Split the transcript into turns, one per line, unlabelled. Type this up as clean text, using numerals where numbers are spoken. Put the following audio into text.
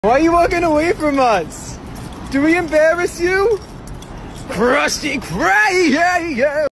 Why are you walking away from us? Do we embarrass you? Krusty Krab!